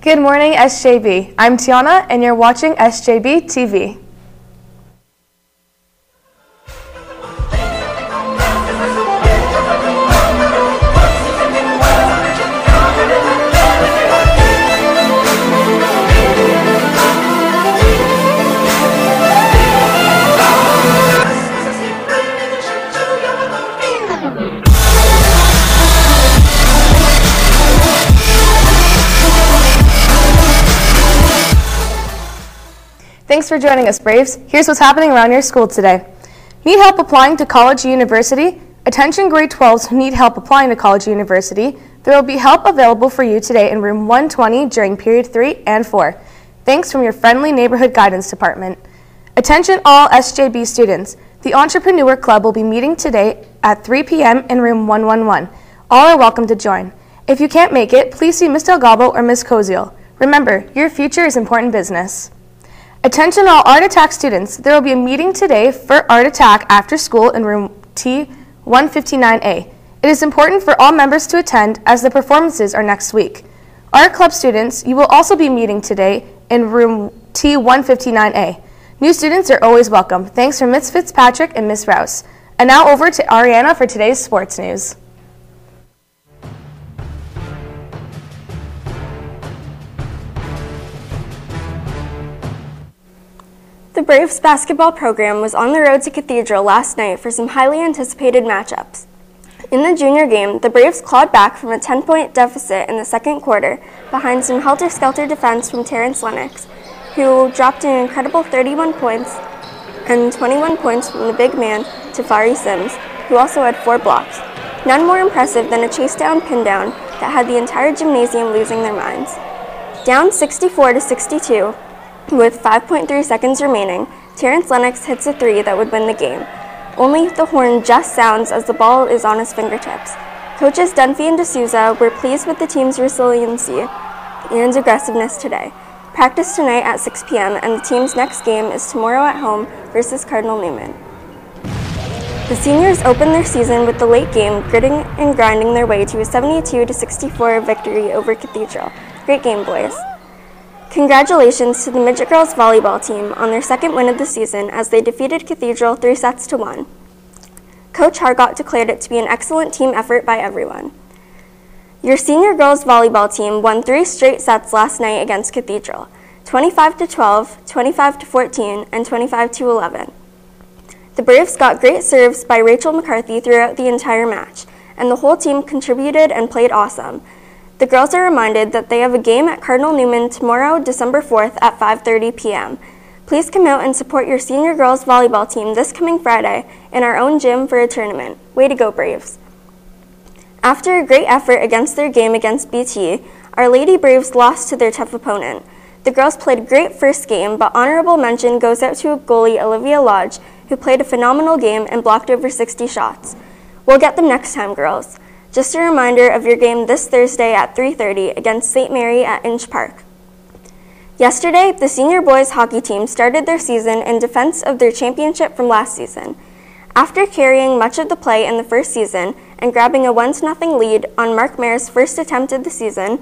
Good morning, SJB. I'm Tiana, and you're watching SJB-TV. Thanks for joining us, Braves. Here's what's happening around your school today. Need help applying to college or university? Attention grade 12s who need help applying to college or university. There will be help available for you today in room 120 during period 3 and 4. Thanks from your friendly neighborhood guidance department. Attention all SJB students. The Entrepreneur Club will be meeting today at 3 p.m. in room 111. All are welcome to join. If you can't make it, please see Ms. Delgado or Ms. Koziel. Remember, your future is important business. Attention all Art Attack students. There will be a meeting today for Art Attack after school in room T159A. It is important for all members to attend as the performances are next week. Art Club students, you will also be meeting today in room T159A. New students are always welcome. Thanks from Ms. Fitzpatrick and Ms. Rouse. And now over to Ariana for today's sports news. The Braves basketball program was on the road to Cathedral last night for some highly anticipated matchups. In the junior game, the Braves clawed back from a 10-point deficit in the second quarter behind some helter-skelter defense from Terrence Lennox, who dropped an incredible 31 points and 21 points from the big man Tafari Sims, who also had 4 blocks. None more impressive than a chase-down pin-down that had the entire gymnasium losing their minds. Down 64-62, with 5.3 seconds remaining, Terrence Lennox hits a 3 that would win the game. Only the horn just sounds as the ball is on his fingertips. Coaches Dunphy and D'Souza were pleased with the team's resiliency and aggressiveness today. Practice tonight at 6 p.m. and the team's next game is tomorrow at home versus Cardinal Newman. The seniors opened their season with the late game gritting and grinding their way to a 72-64 victory over Cathedral. Great game, boys. Congratulations to the midget girls volleyball team on their second win of the season as they defeated Cathedral 3-1. Coach Hargott declared it to be an excellent team effort by everyone. Your senior girls volleyball team won 3 straight sets last night against Cathedral, 25-12, 25-14, and 25-11. The Braves got great serves by Rachel McCarthy throughout the entire match, and the whole team contributed and played awesome. The girls are reminded that they have a game at Cardinal Newman tomorrow, December 4th at 5:30 p.m. Please come out and support your senior girls volleyball team this coming Friday in our own gym for a tournament. Way to go, Braves. After a great effort against their game against BT, our Lady Braves lost to their tough opponent. The girls played a great first game, but honorable mention goes out to goalie Olivia Lodge, who played a phenomenal game and blocked over 60 shots. We'll get them next time, girls. Just a reminder of your game this Thursday at 3:30 against St. Mary at Inch Park. Yesterday, the senior boys hockey team started their season in defense of their championship from last season. After carrying much of the play in the first season and grabbing a 1-0 lead on Mark Mayer's first attempt of the season,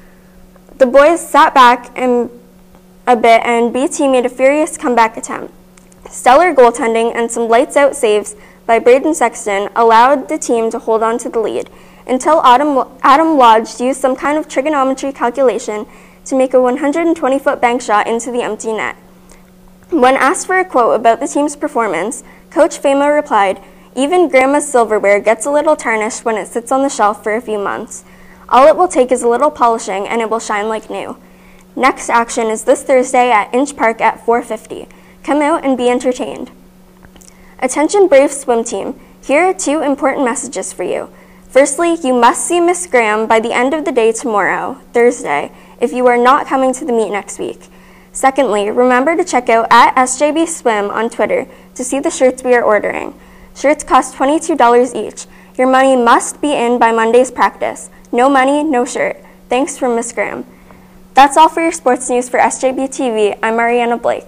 the boys sat back a bit and BT made a furious comeback attempt. Stellar goaltending and some lights-out saves by Braden Sexton allowed the team to hold on to the lead until Adam Lodge used some kind of trigonometry calculation to make a 120-foot bank shot into the empty net. When asked for a quote about the team's performance, Coach Fama replied, "Even Grandma's silverware gets a little tarnished when it sits on the shelf for a few months. All it will take is a little polishing and it will shine like new." Next action is this Thursday at Inch Park at 4:50. Come out and be entertained. Attention Brave swim team, here are 2 important messages for you. Firstly, you must see Miss Graham by the end of the day tomorrow, Thursday, if you are not coming to the meet next week. Secondly, remember to check out at SJB Swim on Twitter to see the shirts we are ordering. Shirts cost $22 each. Your money must be in by Monday's practice. No money, no shirt. Thanks from Miss Graham. That's all for your sports news for SJB-TV. I'm Ariana Blake.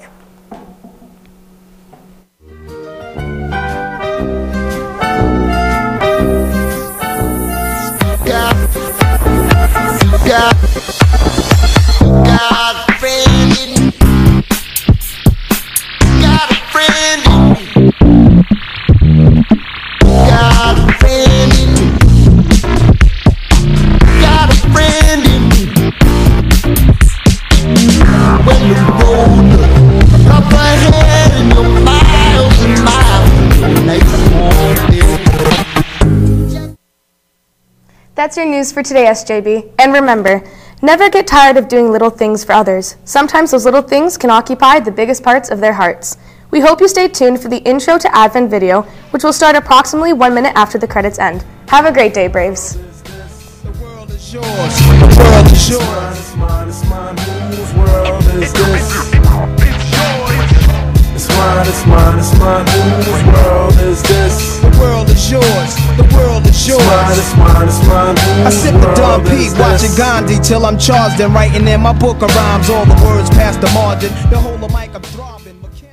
Yeah. That's your news for today, SJB. And remember, never get tired of doing little things for others. Sometimes those little things can occupy the biggest parts of their hearts. We hope you stay tuned for the Intro to Advent video, which will start approximately 1 minute after the credits end. Have a great day, Braves. The world is yours. The world is yours. It's mine, it's mine. Whose world is this? It's mine, it's mine, it's mine. Whose world is this? The world is yours. The world is yours. It's mine, it's mine, it's mine. I sip the Don Pete, watching Gandhi till I'm charged and writing in my book of rhymes. All the words past the margin. The whole of mic I'm throbbing.